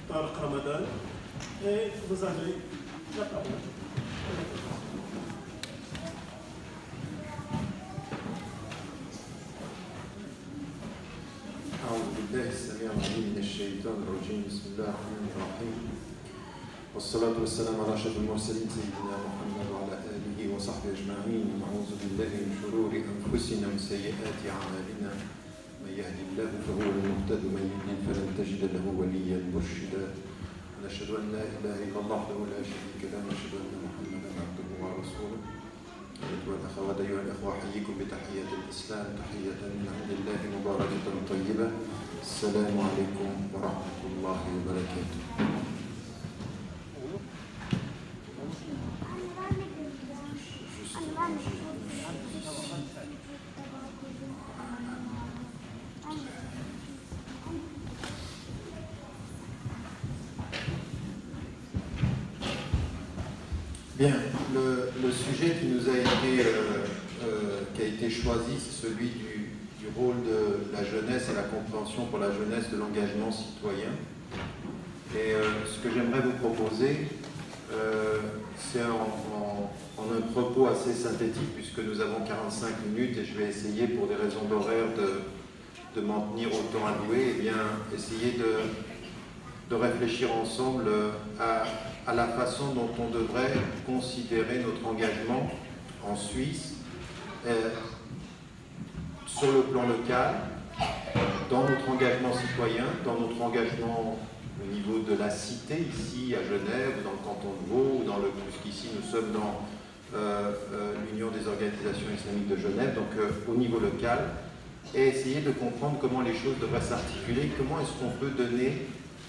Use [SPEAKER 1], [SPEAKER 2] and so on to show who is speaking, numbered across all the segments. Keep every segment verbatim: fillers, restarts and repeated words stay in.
[SPEAKER 1] Tariq Ramadan, et vous avez la parole.
[SPEAKER 2] أعوذ بالله السميع العليم من الشيطان الرجيم بسم الله الرحمن الرحيم والصلاة والسلام على أشرف المرسلين سيدنا محمد وعلى آله وصحبه أجمعين ونعوذ بالله من شرور أنفسنا وسيئات أعمالنا من يهد الله فهو المهتد ومن يضلل فلن تجد له وليا مرشدا ونشهد أن لا إله إلا الله وحده لا شريك له ونشهد أن محمدا عبده ورسوله أيها الأخوات أيها الأخوة أحييكم بتحية الإسلام تحية من عند الله مباركة طيبة السلام عليكم ورحمة الله وبركاته. Bien, le, le sujet qui nous a été, euh, euh, qui a été choisi, c'est celui du, du rôle de la jeunesse et la compréhension pour la jeunesse de l'engagement citoyen. Et euh, ce que j'aimerais vous proposer, euh, c'est en, en, en un propos assez synthétique, puisque nous avons quarante-cinq minutes et je vais essayer, pour des raisons d'horaire, de, de m'en tenir au temps alloué, et bien essayer de, de réfléchir ensemble à à la façon dont on devrait considérer notre engagement en Suisse, euh, sur le plan local, dans notre engagement citoyen, dans notre engagement au niveau de la cité, ici à Genève, dans le canton de Vaud, ou dans le, puisqu'ici nous sommes dans euh, euh, l'Union des organisations islamiques de Genève, donc euh, au niveau local, et essayer de comprendre comment les choses devraient s'articuler, comment est-ce qu'on peut donner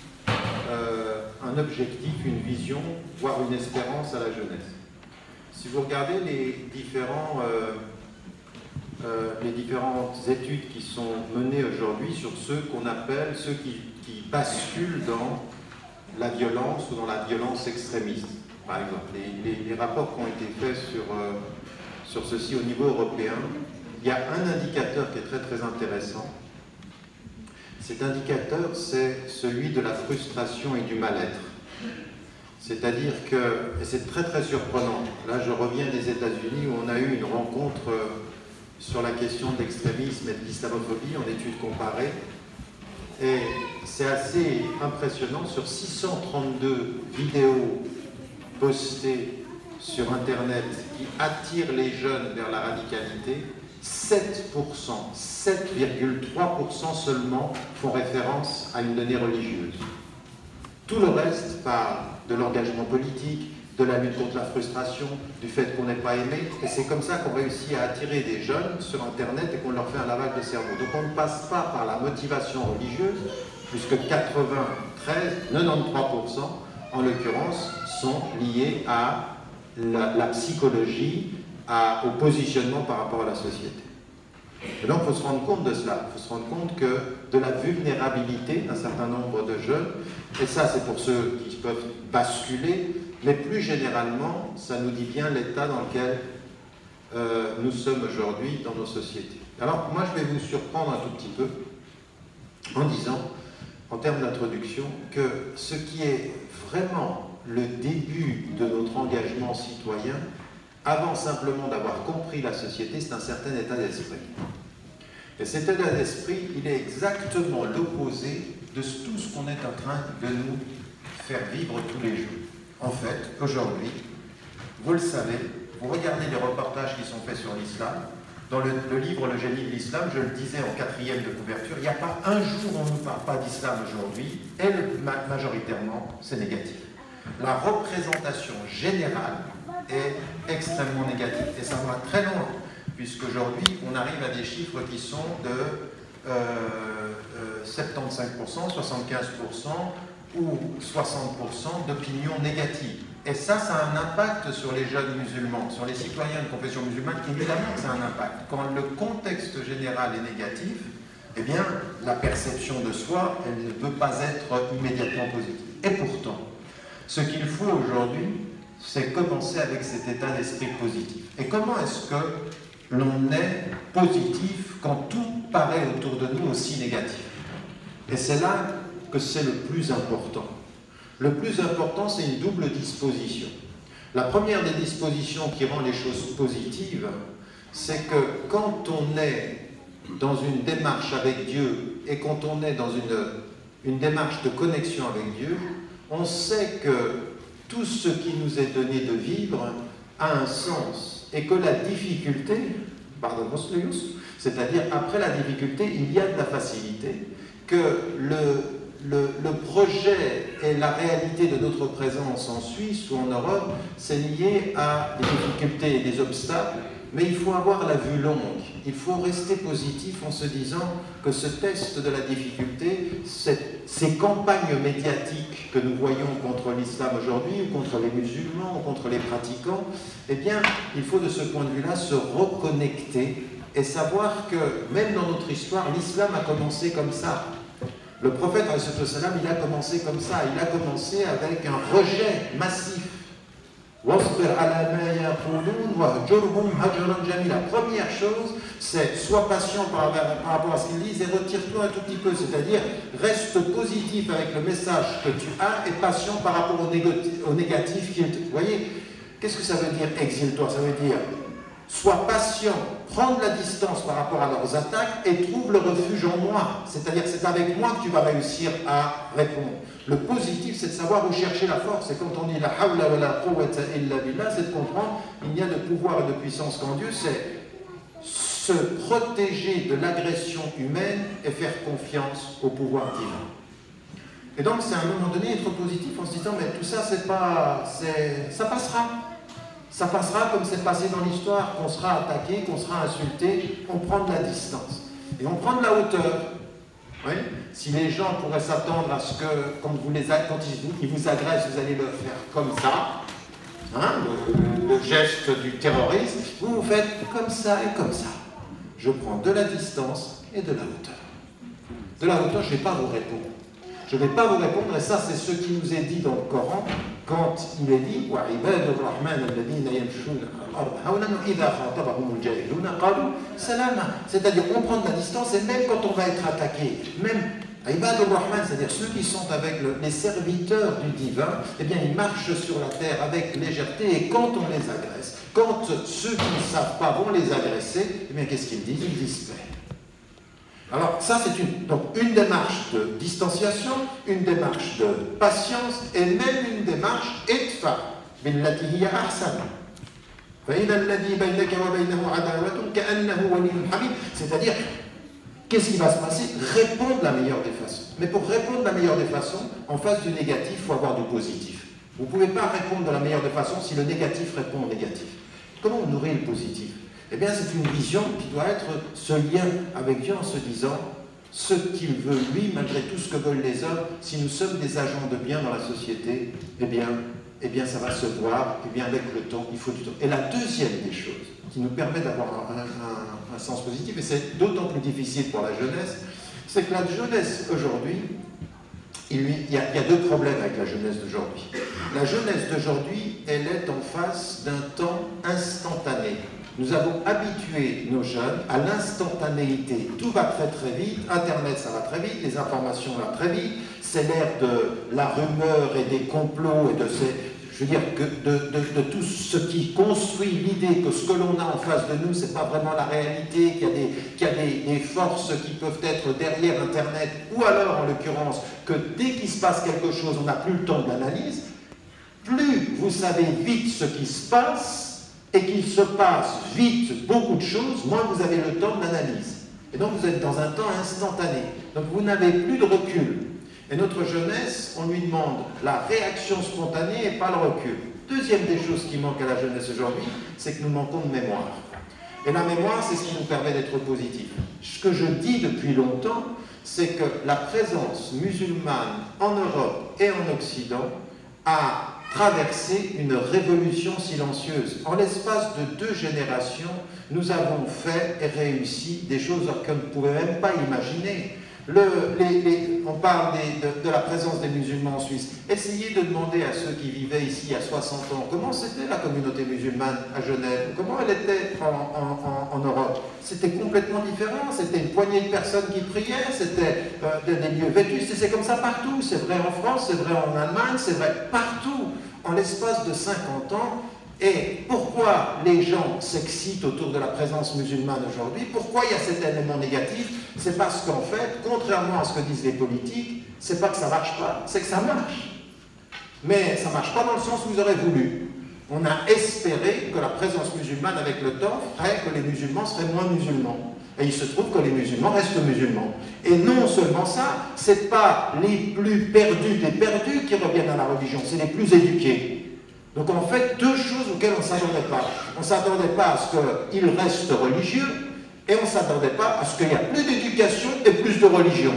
[SPEAKER 2] Euh, un objectif, une vision, voire une espérance à la jeunesse. Si vous regardez les, différents, euh, euh, les différentes études qui sont menées aujourd'hui sur ceux qu'on appelle, ceux qui, qui basculent dans la violence ou dans la violence extrémiste, par exemple, les, les, les rapports qui ont été faits sur, euh, sur ceci au niveau européen, il y a un indicateur qui est très très intéressant. Cet indicateur, c'est celui de la frustration et du mal-être. C'est-à-dire que, et c'est très très surprenant, là je reviens des États-Unis où on a eu une rencontre sur la question de l'extrémisme et de l'islamophobie en études comparées, et c'est assez impressionnant, sur six cent trente-deux vidéos postées sur Internet qui attirent les jeunes vers la radicalité, sept pour cent, sept virgule trois pour cent seulement font référence à une donnée religieuse. Tout le reste parle de l'engagement politique, de la lutte contre la frustration, du fait qu'on n'est pas aimé, et c'est comme ça qu'on réussit à attirer des jeunes sur Internet et qu'on leur fait un lavage de cerveau. Donc on ne passe pas par la motivation religieuse, puisque quatre-vingt-treize, quatre-vingt-treize pour cent en l'occurrence sont liés à la, la psychologie, À, au positionnement par rapport à la société. Et donc il faut se rendre compte de cela, il faut se rendre compte que de la vulnérabilité d'un certain nombre de jeunes, et ça c'est pour ceux qui peuvent basculer, mais plus généralement, ça nous dit bien l'état dans lequel euh, nous sommes aujourd'hui dans nos sociétés. Alors moi je vais vous surprendre un tout petit peu en disant, en termes d'introduction, que ce qui est vraiment le début de notre engagement citoyen, avant simplement d'avoir compris la société, c'est un certain état d'esprit. Et cet état d'esprit, il est exactement l'opposé de tout ce qu'on est en train de nous faire vivre tous les jours. En fait, aujourd'hui, vous le savez, vous regardez les reportages qui sont faits sur l'islam, dans le, le livre Le génie de l'islam, je le disais en quatrième de couverture, il n'y a pas un jour où on ne parle pas d'islam aujourd'hui, et majoritairement, c'est négatif. La représentation générale est extrêmement négatif. Et ça va très loin, puisqu'aujourd'hui, on arrive à des chiffres qui sont de euh, euh, soixante-quinze pour cent, soixante-quinze pour cent ou soixante pour cent d'opinion négative. Et ça, ça a un impact sur les jeunes musulmans, sur les citoyens de confession musulmane, évidemment que ça a un impact. Quand le contexte général est négatif, eh bien, la perception de soi, elle ne peut pas être immédiatement positive. Et pourtant, ce qu'il faut aujourd'hui, c'est commencer avec cet état d'esprit positif. Et comment est-ce que l'on est positif quand tout paraît autour de nous aussi négatif? Et c'est là que c'est le plus important. Le plus important, c'est une double disposition. La première des dispositions qui rend les choses positives, c'est que quand on est dans une démarche avec Dieu et quand on est dans une, une démarche de connexion avec Dieu, on sait que tout ce qui nous est donné de vivre a un sens et que la difficulté, pardon, c'est-à-dire après la difficulté, il y a de la facilité, que le Le, le projet et la réalité de notre présence en Suisse ou en Europe, c'est lié à des difficultés et des obstacles, mais il faut avoir la vue longue. Il faut rester positif en se disant que ce test de la difficulté, cette, ces campagnes médiatiques que nous voyons contre l'islam aujourd'hui, ou contre les musulmans, ou contre les pratiquants, eh bien, il faut de ce point de vue-là se reconnecter et savoir que même dans notre histoire, l'islam a commencé comme ça. Le prophète, il a commencé comme ça, il a commencé avec un rejet massif. La première chose, c'est sois patient par, par rapport à ce qu'ils disent et retire-toi un tout petit peu, c'est-à-dire reste positif avec le message que tu as et patient par rapport au, au négatif qu'ils te... Vous voyez, qu'est-ce que ça veut dire exile-toi? Ça veut dire sois patient, prends de la distance par rapport à leurs attaques et trouve le refuge en moi. C'est-à-dire que c'est avec moi que tu vas réussir à répondre. Le positif, c'est de savoir où chercher la force. Et quand on dit la hawla wa la quwwata illa billah, c'est de comprendre qu'il n'y a de pouvoir et de puissance qu'en Dieu, c'est se protéger de l'agression humaine et faire confiance au pouvoir divin. Et donc, c'est à un moment donné être positif en se disant, mais tout ça, c'est pas, c'est, ça passera. Ça passera comme c'est passé dans l'histoire, qu'on sera attaqué, qu'on sera insulté, on prend de la distance. Et on prend de la hauteur. Oui. Si les gens pourraient s'attendre à ce que, quand, vous les, quand ils, ils vous agressent, vous allez le faire comme ça, hein, le, le geste du terrorisme, vous vous faites comme ça et comme ça. Je prends de la distance et de la hauteur. De la hauteur, je ne vais pas vous répondre. Je ne vais pas vous répondre, et ça c'est ce qui nous est dit dans le Coran, quand il est dit c'est-à-dire on prend de la distance, et même quand on va être attaqué, même Ibad al-Rahman, c'est-à-dire ceux qui sont avec le, les serviteurs du divin, eh bien ils marchent sur la terre avec légèreté, et quand on les agresse, quand ceux qui ne savent pas vont les agresser, eh bien qu'est-ce qu'ils disent? Ils disent paix. Alors ça c'est une, donc une démarche de distanciation, une démarche de patience et même une démarche idfa billati hiya ahsan. C'est-à-dire, qu'est-ce qui va se passer? Répondre de la meilleure des façons. Mais pour répondre de la meilleure des façons, en face du négatif, il faut avoir du positif. Vous ne pouvez pas répondre de la meilleure des façons si le négatif répond au négatif. Comment on nourrit le positif? Eh bien, c'est une vision qui doit être ce lien avec Dieu en se disant ce qu'il veut lui, malgré tout ce que veulent les hommes. Si nous sommes des agents de bien dans la société, eh bien, eh bien ça va se voir. Eh bien, avec le temps, il faut du temps. Et la deuxième des choses qui nous permet d'avoir un, un, un sens positif, et c'est d'autant plus difficile pour la jeunesse, c'est que la jeunesse aujourd'hui, il, il, y a, il y a deux problèmes avec la jeunesse d'aujourd'hui. La jeunesse d'aujourd'hui, elle est en face d'un temps instantané. Nous avons habitué nos jeunes à l'instantanéité. Tout va très très vite, Internet ça va très vite, les informations vont très vite, c'est l'ère de la rumeur et des complots et de ces, je veux dire, que de, de, de tout ce qui construit l'idée que ce que l'on a en face de nous, c'est pas vraiment la réalité, qu'il y a, des, qu'il y a des, des forces qui peuvent être derrière Internet, ou alors en l'occurrence, que dès qu'il se passe quelque chose, on n'a plus le temps de l'analyse. Plus vous savez vite ce qui se passe, et qu'il se passe vite beaucoup de choses, moins vous avez le temps de l'analyse. Et donc vous êtes dans un temps instantané. Donc vous n'avez plus de recul. Et notre jeunesse, on lui demande la réaction spontanée et pas le recul. Deuxième des choses qui manquent à la jeunesse aujourd'hui, c'est que nous manquons de mémoire. Et la mémoire, c'est ce qui nous permet d'être positifs. Ce que je dis depuis longtemps, c'est que la présence musulmane en Europe et en Occident a traversé une révolution silencieuse. En l'espace de deux générations, nous avons fait et réussi des choses qu'on ne pouvait même pas imaginer. Le, les, les, on parle des, de, de la présence des musulmans en Suisse. Essayez de demander à ceux qui vivaient ici il y a soixante ans, comment c'était la communauté musulmane à Genève, comment elle était en, en, en, en Europe. C'était complètement différent, c'était une poignée de personnes qui priaient, c'était euh, des, des lieux vétustes, et c'est comme ça partout. C'est vrai en France, c'est vrai en Allemagne, c'est vrai partout. En l'espace de cinquante ans, et pourquoi les gens s'excitent autour de la présence musulmane aujourd'hui? Pourquoi il y a cet élément négatif? C'est parce qu'en fait, contrairement à ce que disent les politiques, c'est pas que ça marche pas, c'est que ça marche. Mais ça marche pas dans le sens où vous aurez voulu. On a espéré que la présence musulmane avec le temps ferait que les musulmans seraient moins musulmans. Et il se trouve que les musulmans restent musulmans. Et non seulement ça, c'est pas les plus perdus des perdus qui reviennent à la religion, c'est les plus éduqués. Donc en fait, deux choses auxquelles on ne s'attendait pas. On ne s'attendait pas à ce qu'ils restent religieux, et on ne s'attendait pas à ce qu'il y a plus d'éducation et plus de religion.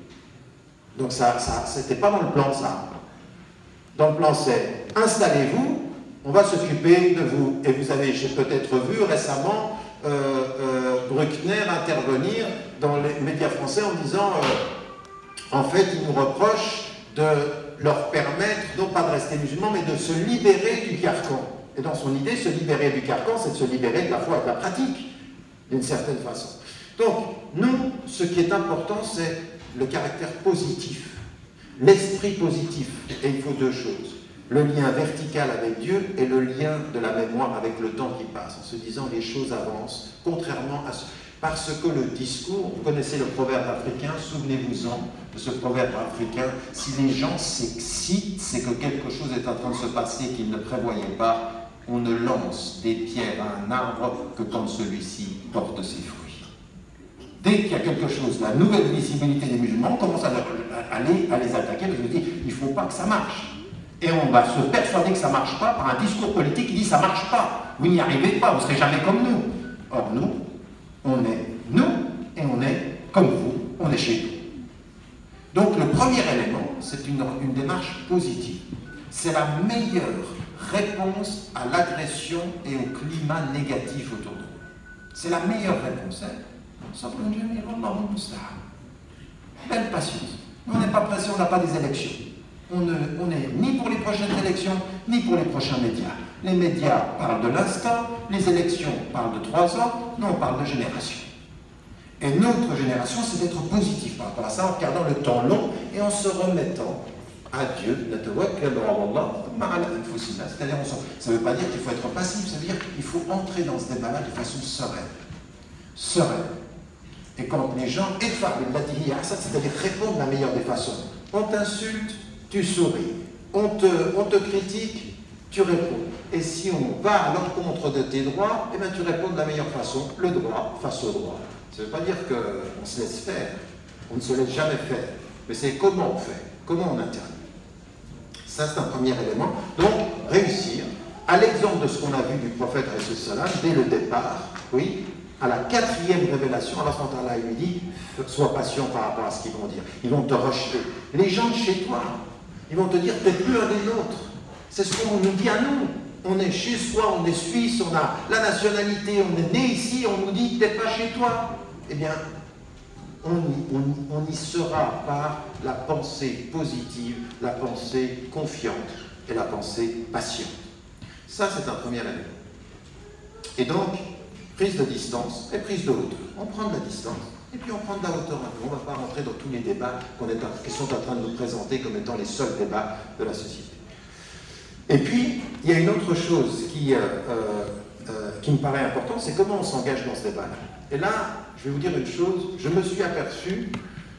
[SPEAKER 2] Donc ça, ça c'était pas dans le plan, ça. Dans le plan, c'est installez-vous, on va s'occuper de vous. Et vous avez peut-être vu récemment euh, euh, Bruckner intervenir dans les médias français en disant euh, en fait, il nous reproche de leur permettre, non pas de rester musulmans, mais de se libérer du carcan. Et dans son idée, se libérer du carcan, c'est de se libérer de la foi et de la pratique, d'une certaine façon. Donc, nous, ce qui est important, c'est le caractère positif, l'esprit positif. Et il faut deux choses. Le lien vertical avec Dieu et le lien de la mémoire avec le temps qui passe, en se disant les choses avancent, contrairement à ce... Parce que le discours, vous connaissez le proverbe africain, souvenez-vous-en de ce proverbe africain, si les gens s'excitent, c'est que quelque chose est en train de se passer qu'ils ne prévoyaient pas, on ne lance des pierres à un arbre que quand celui-ci porte ses fruits. Dès qu'il y a quelque chose, la nouvelle visibilité des musulmans, on commence à, à, à, les, à les attaquer, parce qu'on dit, il ne faut pas que ça marche. Et on va se persuader que ça ne marche pas par un discours politique qui dit, ça ne marche pas, vous n'y arrivez pas, vous ne serez jamais comme nous. Or nous, on est nous, et on est comme vous, on est chez nous. Donc le premier élément, c'est une, une démarche positive. C'est la meilleure réponse à l'agression et au climat négatif autour de nous. C'est la meilleure réponse. Belle patience. On n'est pas pressé, on n'a pas des élections. On n'est ni pour les prochaines élections, ni pour les prochains médias. Les médias parlent de l'instant, les élections parlent de trois ans, nous on parle de génération. Et notre génération, c'est d'être positif par rapport à ça, en regardant le temps long et en se remettant à Dieu. C'est-à-dire, ça ne veut pas dire qu'il faut être passif, ça veut dire qu'il faut entrer dans ce débat-là de façon sereine. Sereine. Et quand les gens, c'est-à-dire répondre de la meilleure des façons. On t'insulte, tu souris. On te, on te critique, tu réponds. Et si on va à l'encontre de tes droits, eh bien tu réponds de la meilleure façon, le droit face au droit. Ça ne veut pas dire qu'on se laisse faire, on ne se laisse jamais faire, mais c'est comment on fait, comment on intervient. Ça c'est un premier élément. Donc, réussir, à l'exemple de ce qu'on a vu du prophète Salam, dès le départ, oui, à la quatrième révélation, Allah subhanahu wa ta'ala lui dit, sois patient par rapport à ce qu'ils vont dire. Ils vont te rejeter. Les gens de chez toi, ils vont te dire, t'es plus un des nôtres. C'est ce qu'on nous dit à nous. On est chez soi, on est suisse, on a la nationalité, on est né ici, on nous dit, t'es pas chez toi. Eh bien, on y, on, on y sera par la pensée positive, la pensée confiante et la pensée patiente. Ça, c'est un premier élément. Et donc, prise de distance et prise de hauteur. On prend de la distance et puis on prend de la hauteur un peu. On ne va pas rentrer dans tous les débats qu'on est, qui sont en train de nous présenter comme étant les seuls débats de la société. Et puis, il y a une autre chose qui, euh, euh, qui me paraît importante, c'est comment on s'engage dans ce débat-là. Et là, je vais vous dire une chose, je me suis aperçu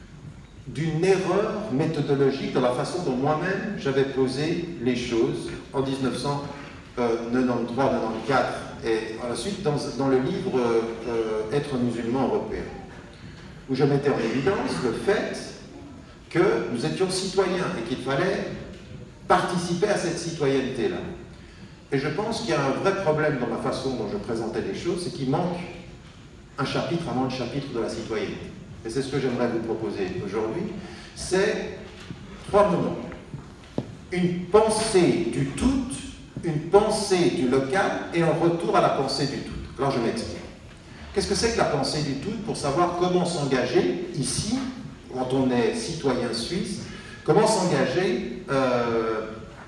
[SPEAKER 2] d'une erreur méthodologique dans la façon dont moi-même j'avais posé les choses en mille neuf cent quatre-vingt-treize quatre-vingt-quatorze et ensuite dans, dans le livre euh, Être musulman européen, où je mettais en évidence le fait que nous étions citoyens et qu'il fallait participer à cette citoyenneté-là. Et je pense qu'il y a un vrai problème dans la façon dont je présentais les choses, c'est qu'il manque un chapitre avant le chapitre de la citoyenneté. Et c'est ce que j'aimerais vous proposer aujourd'hui. C'est trois moments. Une pensée du tout, une pensée du local et un retour à la pensée du tout. Alors je m'explique. Qu'est-ce que c'est que la pensée du tout pour savoir comment s'engager ici quand on est citoyen suisse, comment s'engager euh,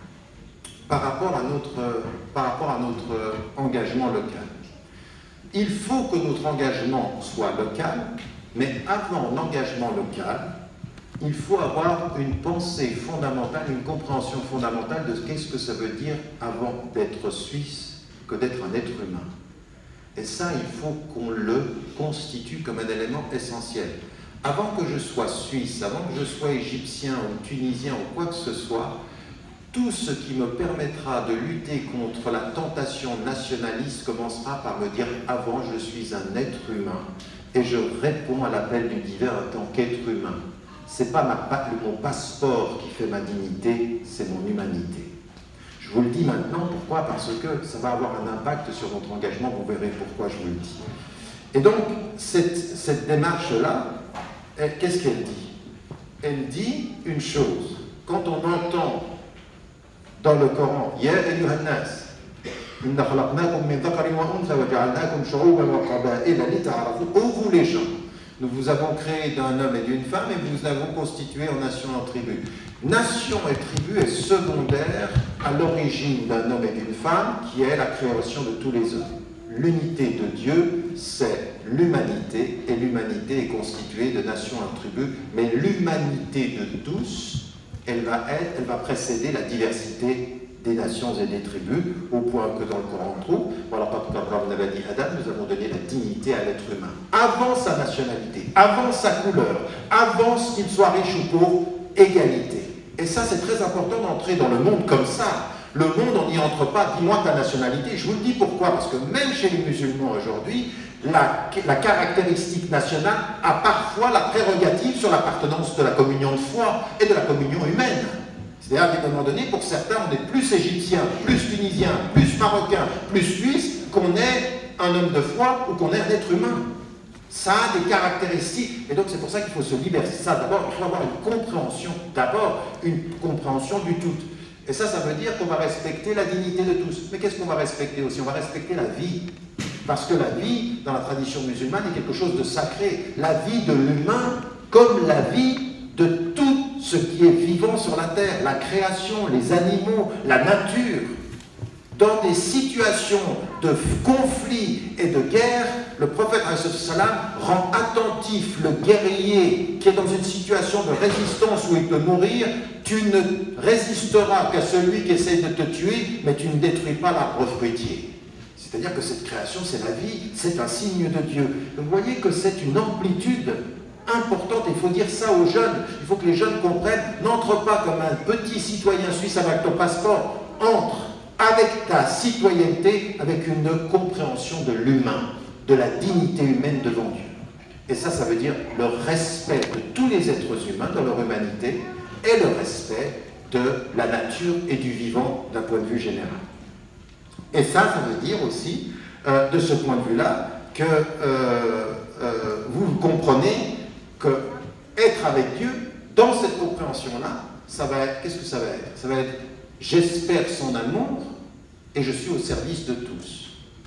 [SPEAKER 2] par rapport à notre, par rapport à notre engagement local. Il faut que notre engagement soit local, mais avant l'engagement local, il faut avoir une pensée fondamentale, une compréhension fondamentale de qu'est-ce que ça veut dire avant d'être suisse que d'être un être humain. Et ça, il faut qu'on le constitue comme un élément essentiel. Avant que je sois suisse, avant que je sois égyptien ou tunisien ou quoi que ce soit, tout ce qui me permettra de lutter contre la tentation nationaliste commencera par me dire avant je suis un être humain et je réponds à l'appel du divin en tant qu'être humain. Ce n'est pas ma, mon passeport qui fait ma dignité, c'est mon humanité. Je vous le dis maintenant, pourquoi? Parce que ça va avoir un impact sur notre engagement, vous verrez pourquoi je vous le dis. Et donc, cette, cette démarche-là, qu'est-ce qu'elle dit? Elle dit une chose. Quand on entend dans le Coran, Ya ayyuhan nas, inna khalaqnakum min dhakarin wa untha wa ja'alnakum shu'uban wa qaba'ila lita'arafu. Ô vous les gens, nous vous avons créé d'un homme et d'une femme et nous vous avons constitué en nation et en tribu. Nation et tribu est secondaire à l'origine d'un homme et d'une femme qui est la création de tous les hommes. L'unité de Dieu, c'est l'humanité, et l'humanité est constituée de nations et de tribus, mais l'humanité de tous, elle va, être, elle va précéder la diversité des nations et des tribus, au point que dans le Coran on trouve, voilà, comme avait dit Adam, nous avons donné la dignité à l'être humain. Avant sa nationalité, avant sa couleur, avant qu'il soit riche ou pauvre, égalité. Et ça, c'est très important d'entrer dans le monde comme ça. Le monde, on n'y entre pas, dis-moi ta nationalité. Je vous le dis pourquoi, parce que même chez les musulmans aujourd'hui, la, la caractéristique nationale a parfois la prérogative sur l'appartenance de la communion de foi et de la communion humaine. C'est-à-dire qu'à un moment donné, pour certains, on est plus égyptien, plus tunisien, plus marocain, plus suisse, qu'on est un homme de foi ou qu'on est un être humain. Ça a des caractéristiques, et donc c'est pour ça qu'il faut se libérer. Ça, d'abord, il faut avoir une compréhension, d'abord une compréhension du tout. Et ça, ça veut dire qu'on va respecter la dignité de tous. Mais qu'est-ce qu'on va respecter aussi? On va respecter la vie. Parce que la vie, dans la tradition musulmane, est quelque chose de sacré. La vie de l'humain comme la vie de tout ce qui est vivant sur la terre. La création, les animaux, la nature. Dans des situations de conflit et de guerre, le prophète sallam rend attentif le guerrier qui est dans une situation de résistance où il peut mourir. Tu ne résisteras qu'à celui qui essaie de te tuer, mais tu ne détruis pas l'arbre fruitier. C'est-à-dire que cette création, c'est la vie, c'est un signe de Dieu. Vous voyez que c'est une amplitude importante, il faut dire ça aux jeunes. Il faut que les jeunes comprennent, n'entre pas comme un petit citoyen suisse avec ton passeport, entre avec ta citoyenneté, avec une compréhension de l'humain, de la dignité humaine devant Dieu. Et ça, ça veut dire le respect de tous les êtres humains dans leur humanité et le respect de la nature et du vivant d'un point de vue général. Et ça, ça veut dire aussi, euh, de ce point de vue-là, que euh, euh, vous comprenez que être avec Dieu, dans cette compréhension-là, ça va être, qu'est-ce que ça va être? Ça va être j'espère son amour et je suis au service de tous.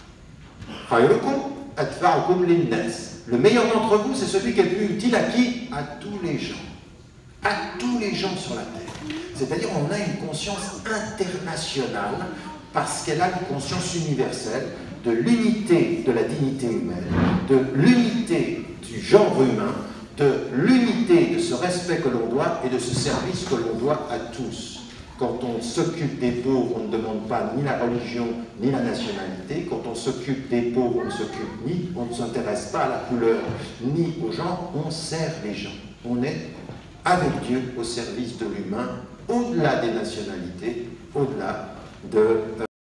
[SPEAKER 2] Le meilleur d'entre vous, c'est celui qui est le plus utile à qui? À tous les gens. À tous les gens sur la terre. C'est-à-dire on a une conscience internationale parce qu'elle a une conscience universelle de l'unité de la dignité humaine, de l'unité du genre humain, de l'unité de ce respect que l'on doit et de ce service que l'on doit à tous. Quand on s'occupe des pauvres, on ne demande pas ni la religion ni la nationalité. Quand on s'occupe des pauvres, on ne s'occupe ni, on ne s'intéresse pas à la couleur ni au genre, on sert les gens. On est avec Dieu au service de l'humain, au-delà des nationalités, au-delà de...